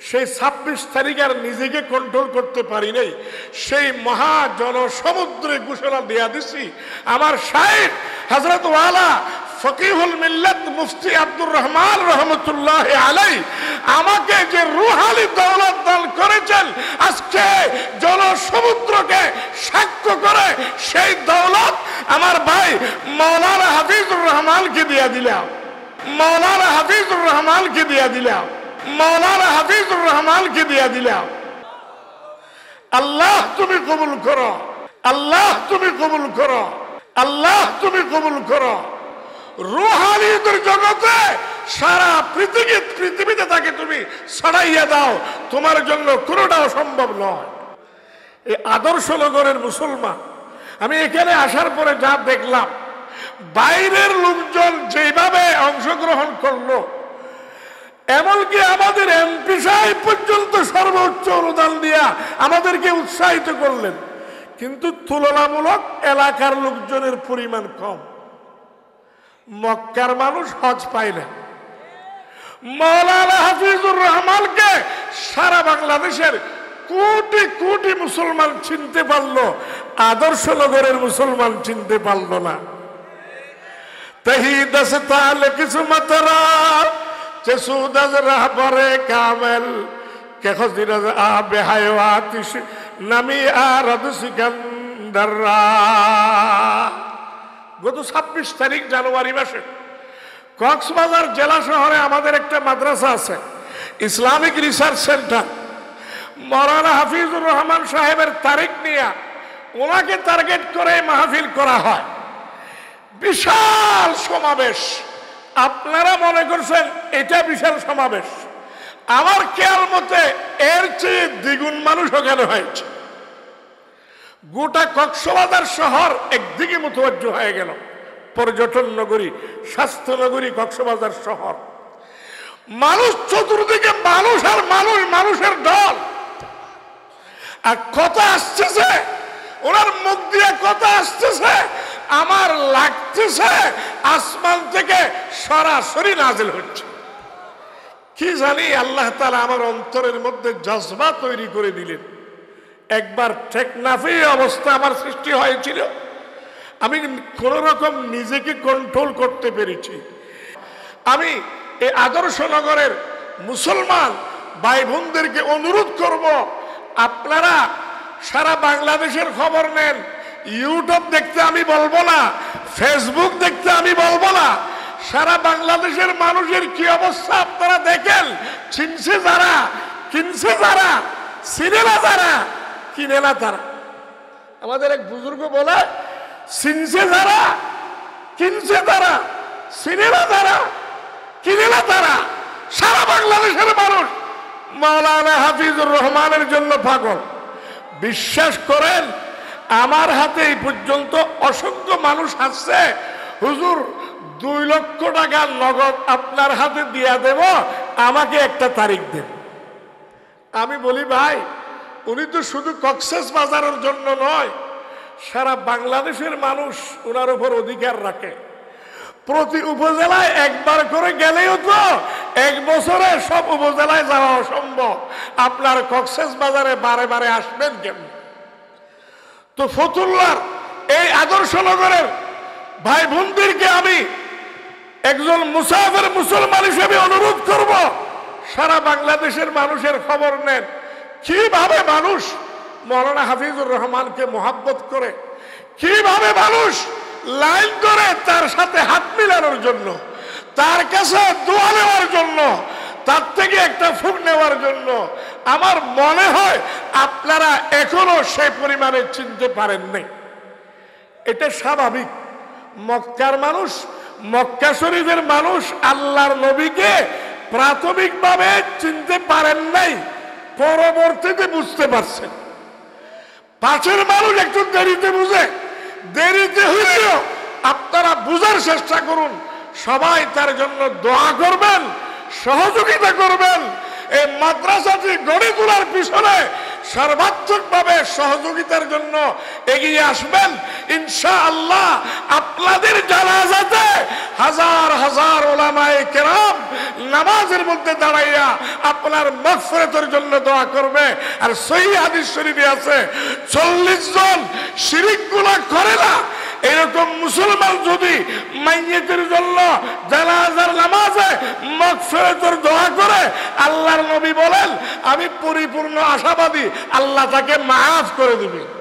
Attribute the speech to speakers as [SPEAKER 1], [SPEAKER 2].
[SPEAKER 1] সেই 26 তারিখ আর নিজেকে কন্ট্রোল করতে পারি নাই, সেই মহা জনসমুদ্রে ঘোষণা দেয়া দিছি আমার শাইখ হযরত ওয়ালা ফকিহুল মিল্লাত মুফতি আব্দুর রহমান রহমতুল্লাহ আলাইহি আমাকে যে রুহানি দৌলত দান করেছেন, আজকে জনসমুদ্রকে সাক্ষ্য করে সেই দৌলত আমার ভাই মাওলানা হাফিজুর রহমানকে দিয়ে দিলাম, মাওলানা হাফিজুর রহমানকে দিয়ে দিলাম, মাওলানা হাফিজুর রহমানকে দিয়ে দিলাম। আল্লাহ তুমি কবুল করো, আল্লাহ তুমি কবুল করো, আল্লাহ তুমি কবুল করো। রুহানিয়তের জগতে সারা পৃথিবীতে তাকে তুমি ছড়াইয়া দাও, তোমার জন্য কোনোটাও সম্ভব নয়। এই আদর্শ নগরের মুসলমান, আমি এখানে আসার পরে যা দেখলাম, বাইরের লোকজন যেভাবে অংশগ্রহণ করলো, এমনকি আমাদের এমপি সাহেব পর্যন্ত সর্বোচ্চ অনুদান দিয়া আমাদেরকে উৎসাহিত করলেন, কিন্তু তুলনামূলক এলাকার লোকজনের পরিমাণ কম। মক্কার মানুষ হজ পায় না, মাওলানা হাফিজুর রহমানকে সারা বাংলাদেশের কোটি কোটি মুসলমান চিনতে পারলো, আদর্শ নগরের মুসলমান চিনতে পারলো না। তহি দস্তাল কিসমত রা চেসুদাজ রাহবরে কামেল কে খজিরাজ আবে হায়াতিস নামি আরদ সিকান্দার। গত 26 তারিখ জানুয়ারি মাসে কক্সবাজার জেলা শহরে আমাদের একটা মাদ্রাসা আছে, ইসলামিক রিসার্চ সেন্টার। মাওলানা হাফিজুর রহমান সাহেবের তারিখ নিয়ে ওনাকে টার্গেট করে মাহফিল করা হয়। বিশাল সমাবেশ, আপনারা মনে করছেন এটা বিশাল সমাবেশ, আমার খেয়াল মতে এর চেয়ে দ্বিগুণ মানুষ ওখানে হয়েছে। গোটা কক্সবাজার শহর একদিকে মুতওয়াজ্জ হয়ে গেল, পর্যটন নগরী, স্বাস্থ্য নগরী কক্সবাজার শহর। মানুষ চতুর্দিকে, মানুষ আর মানুষ, মানুষের দল। আর কথা আসতেছে, ওনার মুখ দিয়ে কথা আসতেছে, আমার লাগতেছে আসমান থেকে সরাসরি নাজিল হচ্ছে। কি জানি আল্লাহ তাআলা আমার অন্তরের মধ্যে জজবা তৈরি করে দিলেন। একবার টেকনাফি অবস্থা আমার সৃষ্টি হয়েছিল, আমি কোন রকম নিজেকে কন্ট্রোল করতে পেরেছি। আমি এই আদর্শ নগরের মুসলমান ভাই বোনদেরকে অনুরোধ করব, আপনারা সারা বাংলাদেশের খবর নেন। ইউটিউব দেখতে আমি বলবো না, ফেসবুক দেখতে আমি বলবো না, সারা বাংলাদেশের মানুষের কি অবস্থা আপনারা দেখেন। চিনছে যারা, কিনছে যারা, চিনে না যারা, কিনে না তারা। আমাদের এক বুজুর্গ বলে, চিনছে যারা, কিনছে তারা, চিনে না তারা, কিনে না তারা। সারা বাংলাদেশের মানুষ মাওলানা হাফিজুর রহমানের জন্য পাগল। বিশ্বাস করেন, আমার হাতে এই পর্যন্ত অসংখ্য মানুষ আসছে, হুজুর 2 লক্ষ টাকা নগদ আপনার হাতে দিয়া দেব, আমাকে একটা তারিখ দেন। আমি বলি, ভাই উনি তো শুধু কক্সবাজারের জন্য নয়, সারা বাংলাদেশের মানুষ ওনার উপর অধিকার রাখে। প্রতি উপজেলায় একবার করে গেলেও তো 1 বছরে সব উপজেলায় যাওয়া অসম্ভব। আপনার কক্সবাজারে বারে বারে আসবেন কেমন? তো ফতুল্লার এই আদর্শ নগরের ভাই বোনদেরকে আমি একজন মুসাফির মুসলমান হিসেবে অনুরোধ করব, সারা বাংলাদেশের মানুষের খবর নেন। কিভাবে মানুষ মাওলানা হাফিজুর রহমানকে মোহাব্বত করে, কিভাবে মানুষ লাইন করে তার সাথে হাত মিলানোর জন্য, তার কাছে দোয়া নেওয়ার জন্য, তার থেকে একটা ফুক নেওয়ার জন্য। আমার মনে হয় আপনারা এখনো সে পরিমাণে চিনতে পারেন নাই। এটা স্বাভাবিক। মক্কার মানুষ, মক্কা শরীফের মানুষ আল্লাহর নবীকে প্রাথমিকভাবে চিনতে পারেন নাই, পরবর্তীতে বুঝতে পারছেন। পাশের মানুষ একটু দেরিতে বুঝে, দেরিতে হইলেও আপনারা বুঝার চেষ্টা করুন। সবাই তার জন্য দোয়া করবেন, সহযোগিতা করবেন। এই মাদ্রাসাটি গড়ে তোলার পিছনে সর্বাত্মকভাবে সহযোগিতার জন্য এগিয়ে আসবেন। ইনশাআল্লাহ আপনাদের জানাজাতে হাজার হাজার উলামায়ে কেরাম নামাজের মধ্যে দাঁড়াইয়া আপনার মাগফিরাতের জন্য দোয়া করবে। আর সহিহ হাদিস শরীফে আছে 40 জন শিরক গুনাহ করে না এরকম মুসলমান যদি মাইয়িতের জন্য জানাজার নামাজে মাগফিরাতের দোয়া করে, আল্লাহর নবী বলেন আমি পরিপূর্ণ আশাবাদী আল্লাহ তাকে মাফ করে দিবেন।